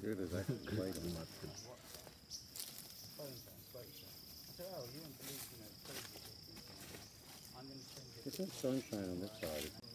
good as that light on that. It's that sunshine on this side.